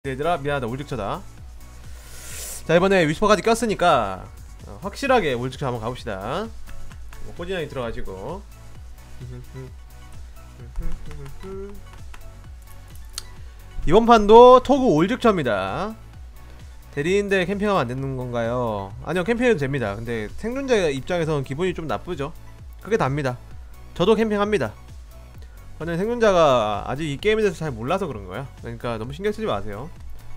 얘들아 미안하다, 울직쳐다. 자, 이번에 위스퍼까지 꼈으니까 확실하게 울직쳐 한번 가봅시다. 꼬진양이 들어가시고. 이번 판도 토구 올직쳐입니다. 대리인데 캠핑하면 안되는 건가요? 아니요, 캠핑해도 됩니다. 근데 생존자 입장에서는 기분이 좀 나쁘죠. 그게 답니다. 저도 캠핑합니다. 저는 생존자가 아직 이 게임에 대해서 잘 몰라서 그런 거야. 그러니까 너무 신경 쓰지 마세요.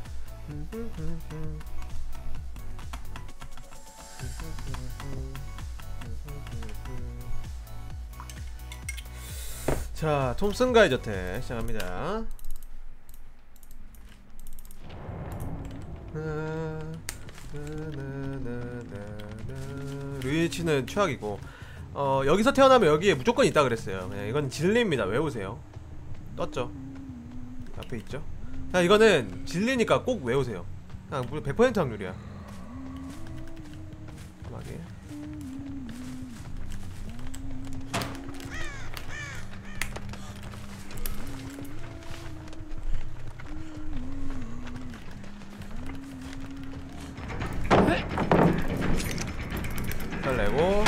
자, 톰슨가의 저택 시작합니다. 루이치는 최악이고, 여기서 태어나면 여기에 무조건 있다 그랬어요. 그냥 이건 진리입니다. 외우세요. 떴죠? 앞에 있죠? 자, 이거는 진리니까 꼭 외우세요. 그냥 100% 확률이야. 편하게. 잘 내고.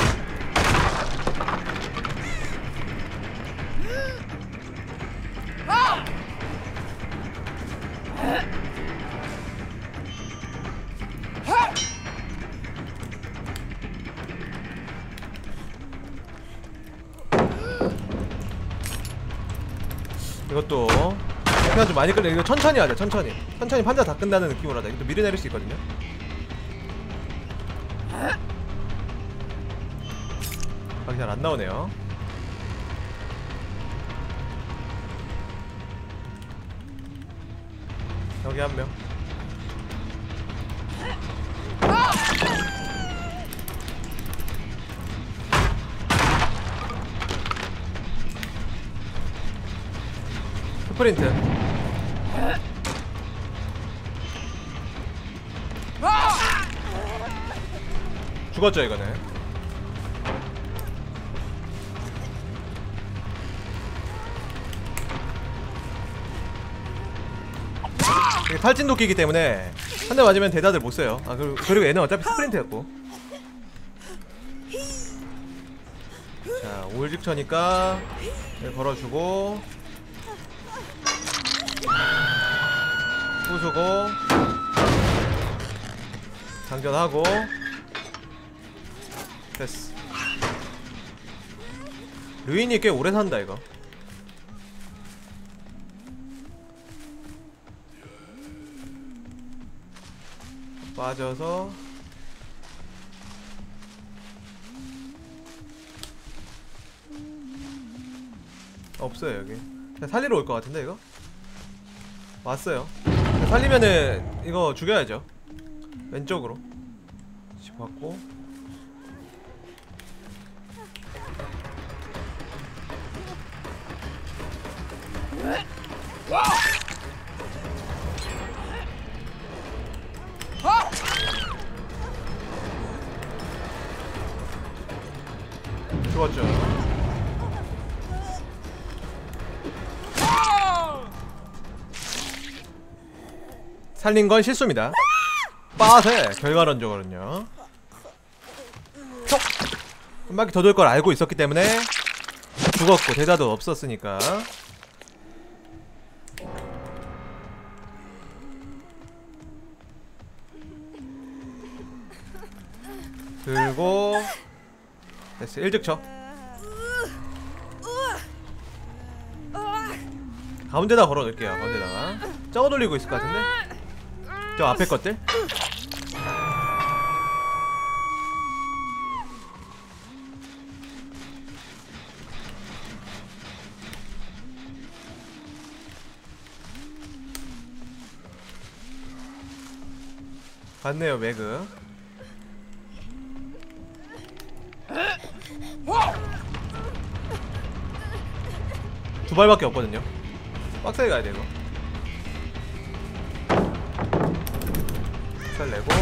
이것도 그냥 좀 많이 끌려. 이거 천천히 하자. 천천히 판자 다 끝나는 느낌으로 하자. 이것도 미리 내릴 수 있거든요. 각이 잘 안 나오네요. 여기 한 명. 스프린트. 죽었죠 이거는. 이게 탈진 도끼이기 때문에 한 대 맞으면 대다들 못써요. 아, 그리고 얘는 어차피 스프린트였고. 자, 올직처니까 걸어주고 부수고 장전하고. 됐어. 루인이 꽤 오래 산다 이거. 빠져서 없어요 여기. 그냥 살리러 올 것 같은데 이거? 왔어요. 살리면은 이거 죽여야죠. 왼쪽으로 집어갖고. 죽었죠. 살린 건 실수입니다. 빠세 결과론적으로는요. 한 바퀴 더 돌 걸 알고 있었기 때문에 죽었고 대자도 없었으니까. 들고 됐어. 1득쳐. 가운데다 걸어놓을게요. 가운데다가 저거 돌리고 있을 것 같은데? 저 앞에 것들? 갔네요 매그. 두 발밖에 없거든요. 빡세게 가야 돼 이거. 잘 내고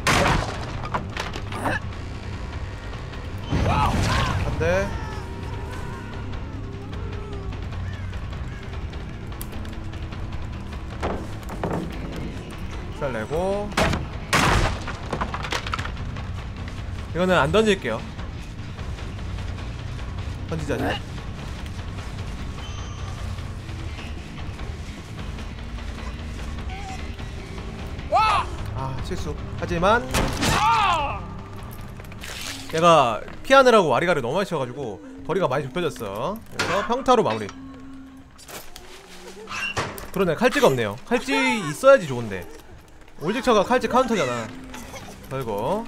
한 대. 살 내고. 이거는 안 던질게요. 던지자니. 아, 실수. 하지만 얘가 피하느라고 와리가를 너무 많이 쳐가지고 거리가 많이 좁혀졌어. 그래서 평타로 마무리. 그러네, 칼찌가 없네요. 칼찌 있어야지 좋은데. 올직처가 칼찌 카운터잖아. 걸고.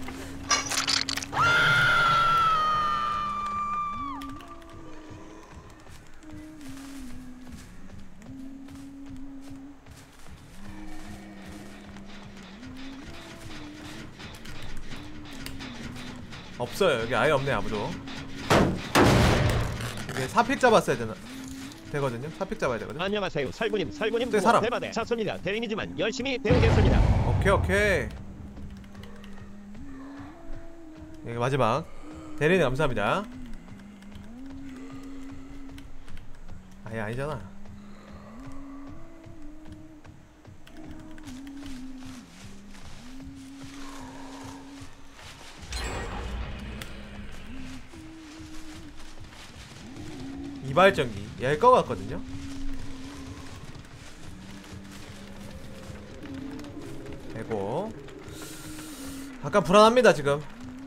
없어요. 여기 아예 없네. 아무도. 이게 4픽 잡았어야 되거든요. 4픽 잡아야 되거든. 안녕하세요. 설구님 네, 사람. 대마대 차소입니다. 대인이지만 열심히 배우겠습니다. 오케이. 여기 마지막. 대리님 감사합니다. 아예 아니잖아. 이발전기 얘일 것 같거든요. 되고. 약간 불안합니다 지금.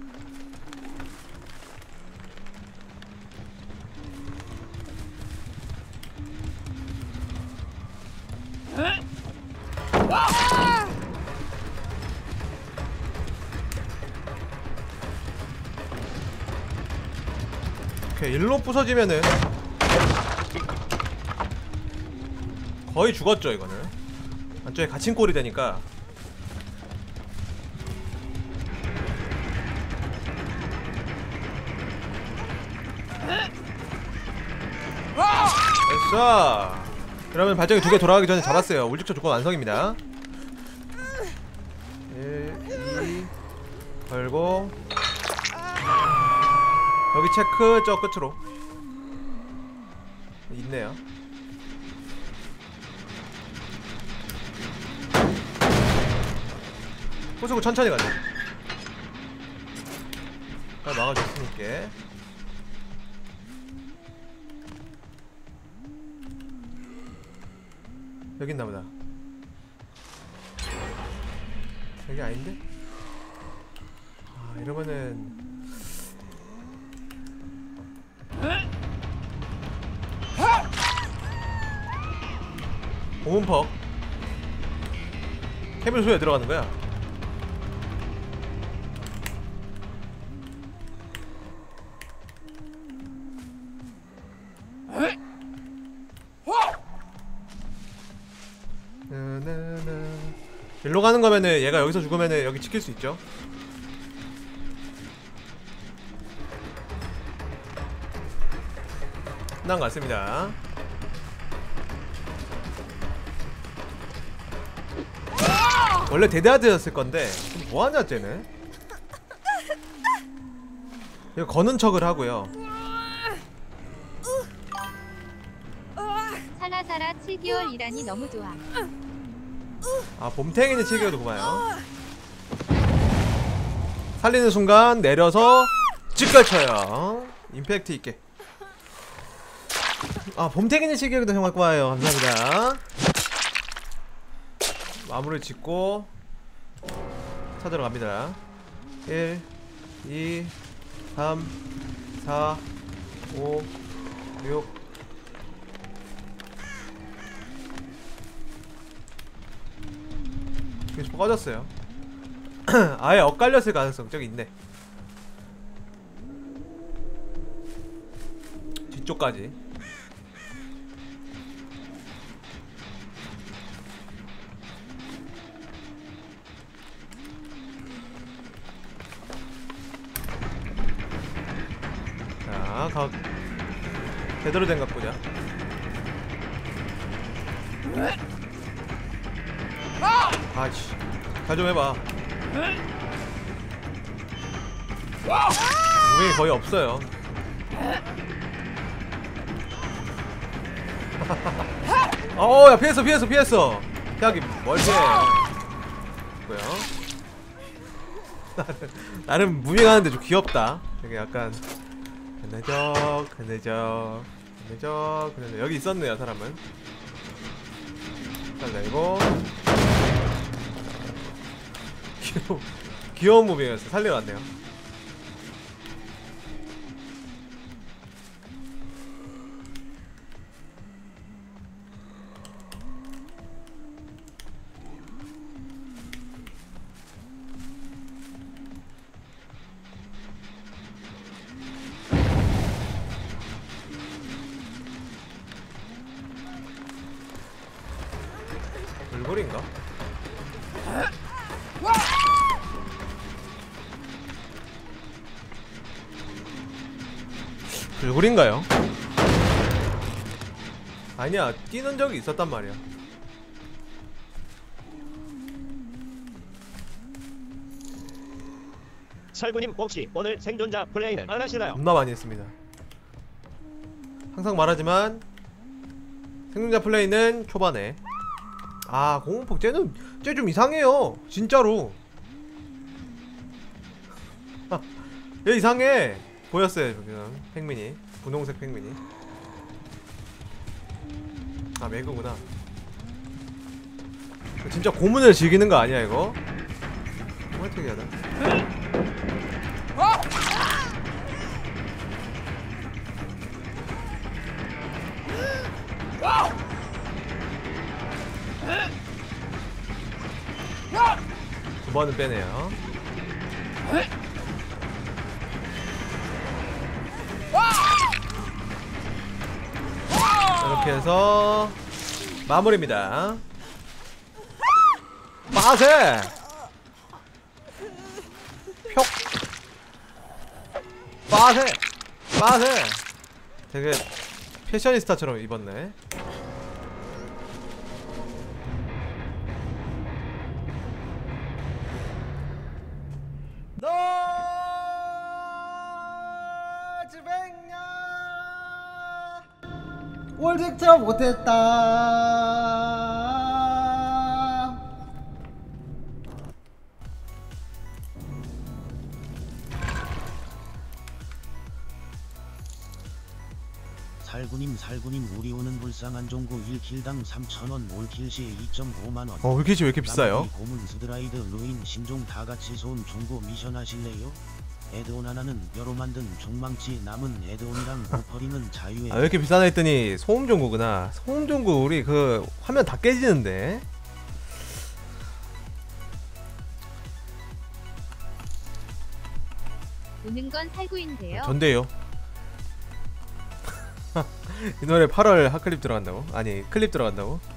오케이, 일로 부서지면은 거의 죽었죠. 이거는 안쪽에 갇힌 꼴이 되니까. 됐어. 그러면 발전기 2개 돌아가기 전에 잡았어요. 울직처 조건 완성입니다. 1, 2 걸고. 여기 체크. 저 끝으로 있네요. 부수고 천천히 가자. 잘 막아줬으니까. 여기 있나보다. 여기 아닌데? 아, 이러면은 오문퍽 캐밀 소에 들어가는 거야. 일로 가는 거면은 얘가 여기서 죽으면은 여기 지킬 수 있죠. 끝난 것 같습니다. 원래 데드하드였을 건데 뭐하냐 쟤는. 이거 거는 척을 하고요. 사라사라 7개월 일하니 너무 좋아. 아, 봄탱이는 7개월도 고마워요. 살리는 순간 내려서 직걸 쳐요. 임팩트 있게. 아, 봄탱이는 7개월도 정말 고마워요. 감사합니다. 마무리를 짓고 찾으러 갑니다. 1, 2, 3, 4, 5, 6. 계속 꺼졌어요. 아예 엇갈렸을 가능성 저기 있네. 뒤쪽까지. 자, 제대로 된 각 보자. 아이씨, 잘 좀 해봐. 무빙이 거의 없어요. 야, 피했어. 피하기 멀지. 있고요. 나름 무빙하는데 좀 귀엽다. 되게 약간 그느적 여기 있었네요. 사람은 잘 내고 귀여운 무빙이었어. 살리러 왔네요. 불골인가? 불골인가요? 아니야, 뛰는 적이 있었단 말이야. 살구님 혹시 오늘 생존자 플레이는 안 하시나요? 겁나 많이 했습니다. 항상 말하지만 생존자 플레이는 초반에. 아, 공공폭 쟤 좀 이상해요. 진짜로. 얘 이상해. 보였어요 지금 팽민이. 분홍색 팽민이. 아, 매그구나. 진짜 고문을 즐기는 거 아니야 이거? 정말 특이하다. 두 번은 빼네요. 이렇게 해서 마무리입니다. 빠세! 표! 빠세! 빠세! 되게 패셔니스타처럼 입었네. 월드컵 못했다. 살구님 우리 오는 불쌍한 종구 1킬당 3,000원 올킬 시에 2.5만원. 울키지 왜 이렇게 비싸요? 고문 스드라이드 루인 신종 다같이 쏜 종구 미션 하실래요? 에드온 하나는 뼈로 만든 종망치 남은 에드온이랑 버퍼링은 자유의. 아, 왜 이렇게 비싸나 했더니 소음종구구나. 소음종구 우리 그 화면 다 깨지는데. 우는 건 살구인데요. 전데요. 이 노래 8월 핫클립 들어간다고? 아니 클립 들어간다고?